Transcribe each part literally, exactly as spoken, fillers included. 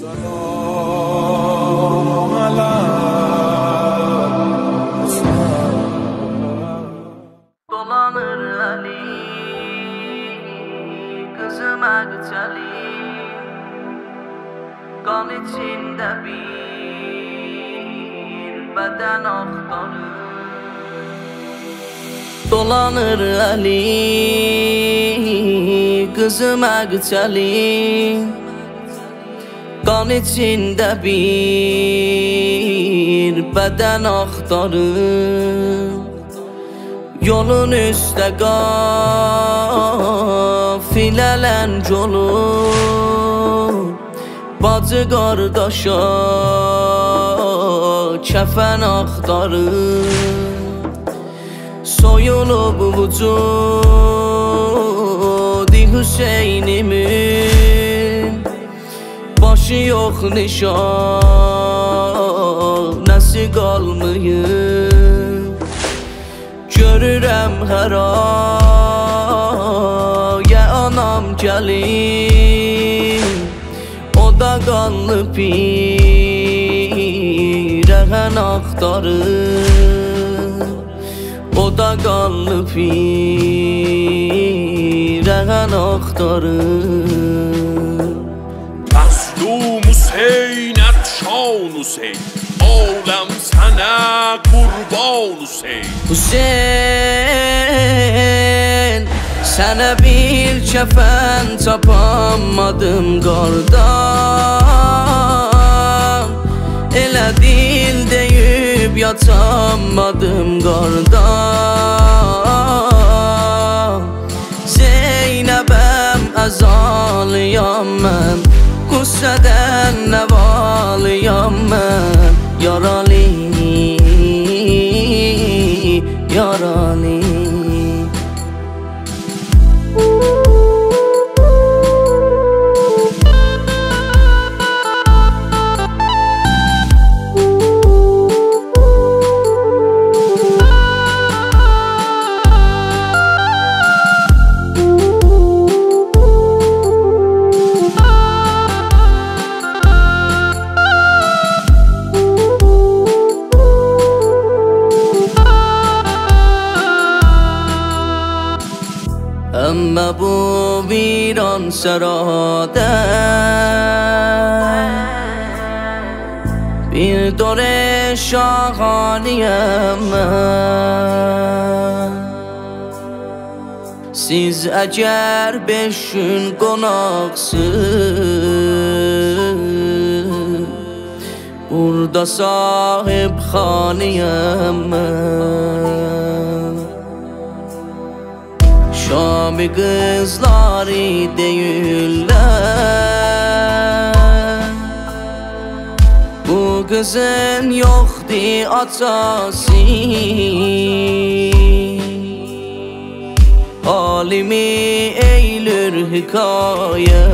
Dolanır Ali kızım Agçali, kan içinde bir beden aktarır. Dolanır Ali kızım Agçali, kan içinde bir beden aktarır. Yolun üstə qafilələn olur, bacı qardaşa kəfən axtarır. Soyulub vücudi Hüseynimin, başı yox nişanəsi qalmayıb. Görürəm hər aya anam gəlir, o da qanlı pirəğən axtarır, o da qanlı pirəğən axtarır. Məzlum Hüseyn, ətşan Hüseyn, aləm sənə qurban Hüseyn. Hüseyn, sənə bir kəfən tapamadım qardan, elə dil deyib yatamadım qardan. Zeynəbəm əzalıyam mən, qüssədən nəvalıyam mən. Yaralı, yaralı. Əmmə bu viran sərada bir dore şahaniyəm mən. Siz əgər beş gün qonaqsız, burada sahib xaniyəm mən. Şami qızları deyirlər, bu qızın yoxdur atası. Alimi eylür hikayə,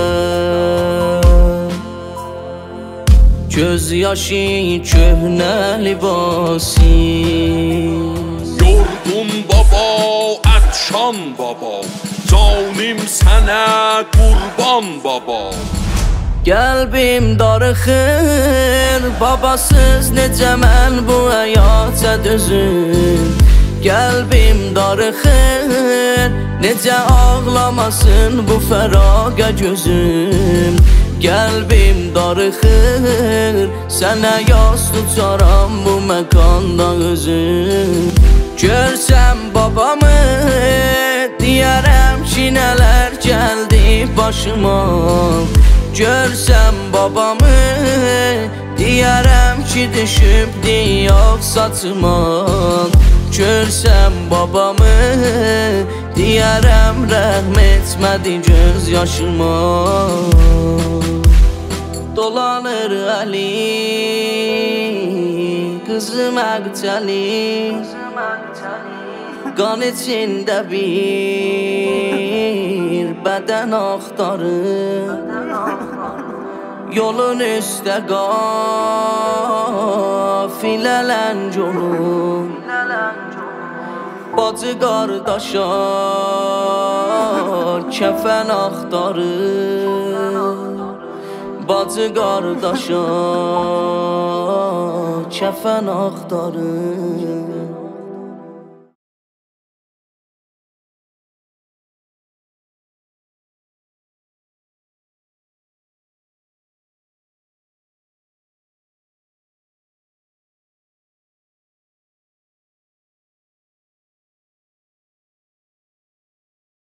göz yaşı köhnə libası. Yorgun baba, ətşan baba, canım sənə qurban baba. Qəlbim darıxır, babasız necə mən bu həyata dözüm. Qəlbim darıxır, necə ağlamasın bu fəraqa gözüm. Qəlbim darıxır, sənə yas tutaram bu məkanda özüm. Görsəm babamı, deyərəm ki nələr gəldi başıma. Görsəm babamı, deyərəm ki düşübdi yox saçıma. Görsəm babamı, deyərəm rəhm etmədi göz yaşıma. Dolanır Ali kızım Agçali, kan içində bir bədən axtarır. Yolun üstə qafilələn olur, bacı qardaşa kəfən axtarır. bacı qardaşa kəfən axtarır.